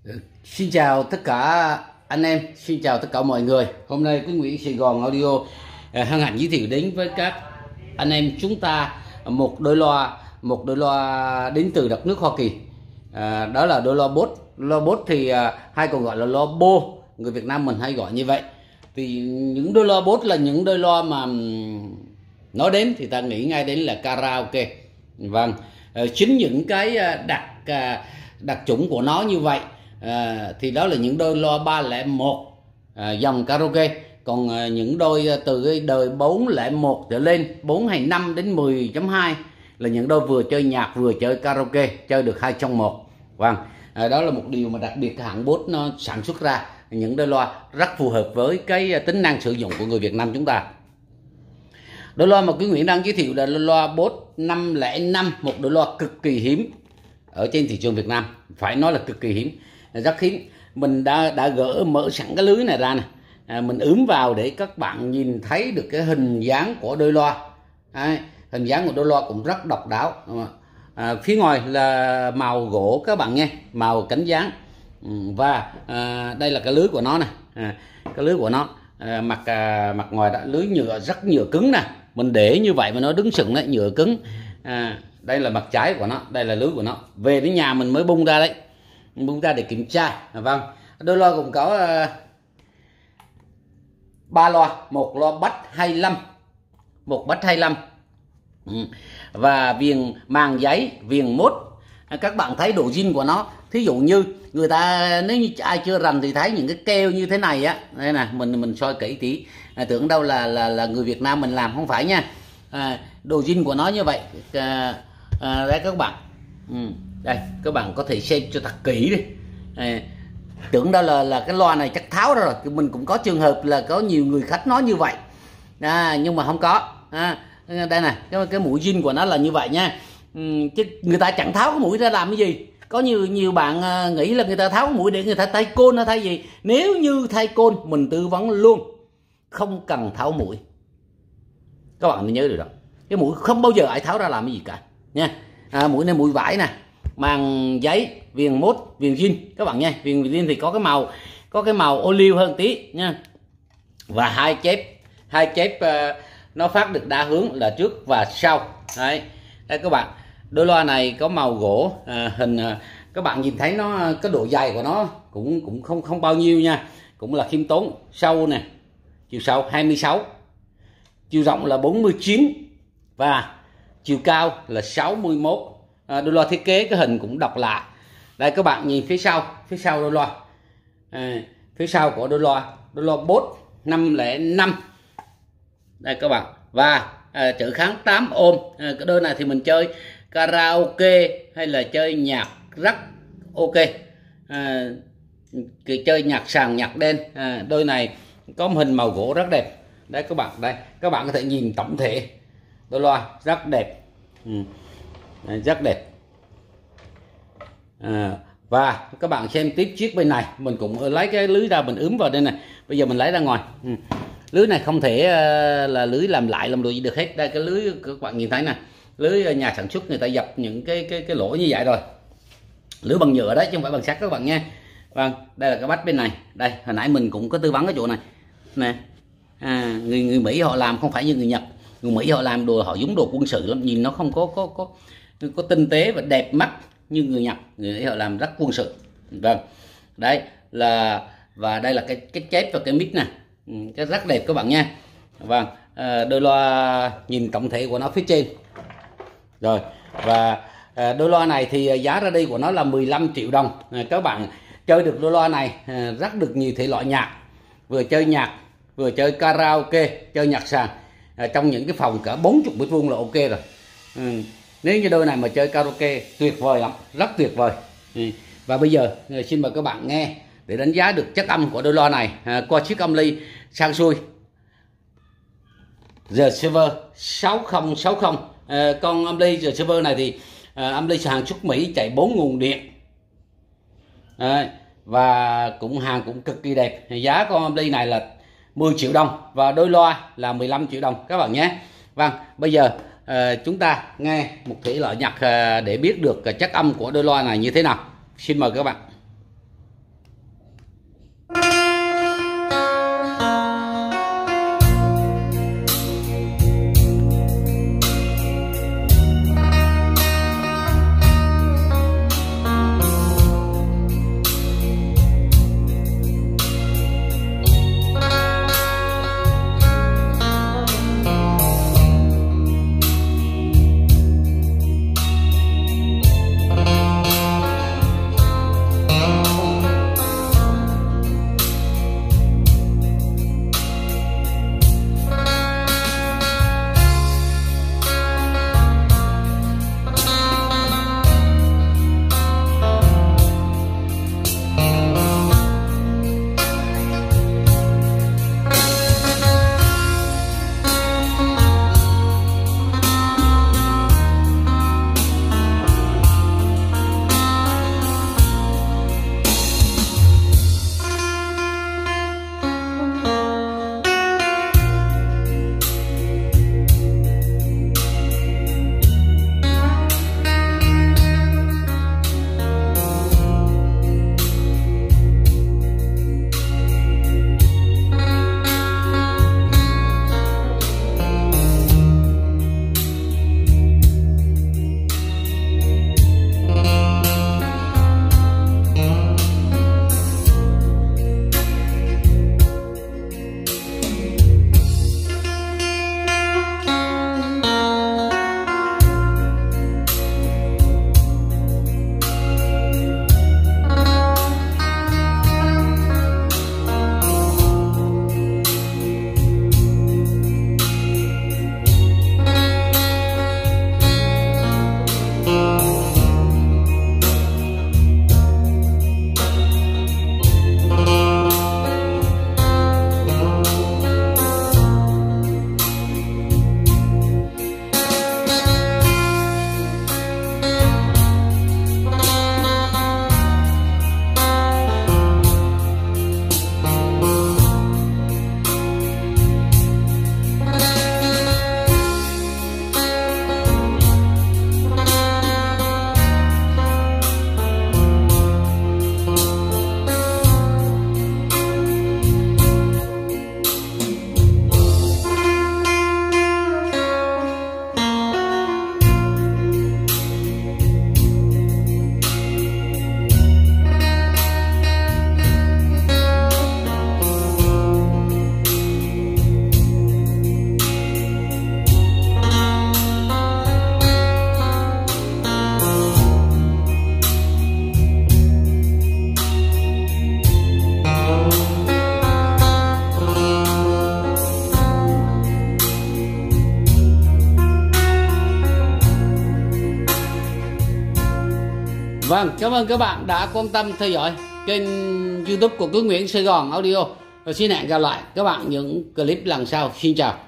Xin chào tất cả anh em, xin chào tất cả mọi người. Hôm nay Quý Nguyễn Sài Gòn Audio hân hạnh giới thiệu đến với các anh em chúng ta một đôi loa đến từ đất nước Hoa Kỳ. Đó là đôi loa Bose. Loa Bose thì hay còn gọi là loa Bô, người Việt Nam mình hay gọi như vậy. Thì những đôi loa Bose là những đôi loa mà nói đến thì ta nghĩ ngay đến là karaoke. Vâng, chính những cái đặc chủng của nó như vậy. Thì đó là những đôi loa 301 dòng karaoke. Còn những đôi từ cái đời 401 trở lên, 425 đến 10.2 là những đôi vừa chơi nhạc vừa chơi karaoke, chơi được 2 trong 1. Vâng, đó là một điều mà đặc biệt hãng Bose nó sản xuất ra những đôi loa rất phù hợp với cái tính năng sử dụng của người Việt Nam chúng ta. Đôi loa mà Quý Nguyễn đang giới thiệu là loa Bose 505, một đôi loa cực kỳ hiếm ở trên thị trường Việt Nam, phải nói là cực kỳ hiếm, rất hiếm. Mình đã mở sẵn cái lưới này ra này, mình ướm vào để các bạn nhìn thấy được cái hình dáng của đôi loa. Hình dáng của đôi loa cũng rất độc đáo. Phía ngoài là màu gỗ các bạn nghe, màu cánh dáng. Và đây là cái lưới của nó này, cái lưới của nó mặt ngoài đã lưới nhựa, rất nhựa cứng nè, mình để như vậy mà nó đứng sừng đấy, nhựa cứng. Đây là mặt trái của nó, đây là lưới của nó. Về đến nhà mình mới bung ra đấy, bung ra để kiểm tra. Vâng, đôi loa cũng có 3 loa, một loa Bass 25, một Bass 25 và viền màng giấy, viền mốt. Các bạn thấy độ zin của nó, thí dụ như người ta, nếu như ai chưa rành thì thấy những cái keo như thế này á, đây nè, mình soi kỹ tí, tưởng đâu là người Việt Nam mình làm, không phải nha. Độ zin của nó như vậy. Đây các bạn, đây các bạn có thể xem cho thật kỹ đi. Tưởng đâu là cái loa này chắc tháo ra rồi. Mình cũng có trường hợp là có nhiều người khách nói như vậy, nhưng mà không có. Đây nè, cái mũi zin của nó là như vậy nha. Chứ người ta chẳng tháo cái mũi ra làm cái gì. Có nhiều bạn nghĩ là người ta tháo cái mũi để người ta thay côn hay thay gì. Nếu như thay côn mình tư vấn luôn, không cần tháo mũi. Các bạn nên nhớ được đó, cái mũi không bao giờ ai tháo ra làm cái gì cả nha. Mũi này mũi vải nè, màng giấy, viền mốt, viền zin các bạn nha. Viền zin thì có cái màu ô liu hơn tí nha. Và hai chép nó phát được đa hướng là trước và sau. Đấy, đây các bạn, đôi loa này có màu gỗ, hình các bạn nhìn thấy nó, cái độ dày của nó cũng không bao nhiêu nha, cũng là khiêm tốn. Sâu nè, chiều sâu 26, chiều rộng là 49 và chiều cao là 61. Đôi loa thiết kế cái hình cũng độc lạ. Đây các bạn nhìn phía sau đôi loa, phía sau của đôi loa Bose 505 đây các bạn. Và trở kháng 8 ohm. Cái đôi này thì mình chơi karaoke hay là chơi nhạc rất ok, chơi nhạc sàn, nhạc đen. Đôi này có một hình màu gỗ rất đẹp. Đấy các bạn, đây các bạn có thể nhìn tổng thể đôi loa rất đẹp, rất đẹp. Và các bạn xem tiếp chiếc bên này, mình cũng lấy cái lưới ra, mình ướm vào đây này. Bây giờ mình lấy ra ngoài. Lưới này không thể là lưới làm lại làm đồ gì được hết. Đây cái lưới các bạn nhìn thấy nè, lưới nhà sản xuất người ta dập những cái lỗ như vậy rồi. Lưới bằng nhựa đấy chứ không phải bằng sắt các bạn nha. Vâng, đây là cái Bass bên này. Đây hồi nãy mình cũng có tư vấn cái chỗ này nè. Người Mỹ họ làm không phải như người Nhật. Người Mỹ họ làm đồ, họ giống đồ quân sự lắm, nhìn nó không có tinh tế và đẹp mắt như người Nhật. Người Mỹ họ làm rất quân sự. Vâng, đấy là, và đây là cái chép và cái mic nè, cái rất đẹp các bạn nha. Vâng, đôi loa nhìn tổng thể của nó phía trên rồi. Và đôi loa này thì giá ra đi của nó là 15 triệu đồng. Các bạn chơi được đôi loa này rất được nhiều thể loại nhạc, vừa chơi nhạc vừa chơi karaoke, chơi nhạc sàn trong những cái phòng cả 40 mét vuông là ok rồi. Nếu như đôi này mà chơi karaoke tuyệt vời lắm, rất tuyệt vời. Và bây giờ xin mời các bạn nghe để đánh giá được chất âm của đôi loa này qua chiếc âm ly sang xuôi The Server 6060. Con âm ly The Server này thì âm ly hàng xuất Mỹ, chạy 4 nguồn điện. Và hàng cũng cực kỳ đẹp. Giá con âm ly này là 10 triệu đồng và đôi loa là 15 triệu đồng các bạn nhé. Vâng, bây giờ chúng ta nghe một thể loại nhạc để biết được chất âm của đôi loa này như thế nào. Xin mời các bạn. Vâng, cảm ơn các bạn đã quan tâm theo dõi kênh YouTube của Cứ Nguyễn Sài Gòn Audio. Và xin hẹn gặp lại các bạn những clip lần sau. Xin chào.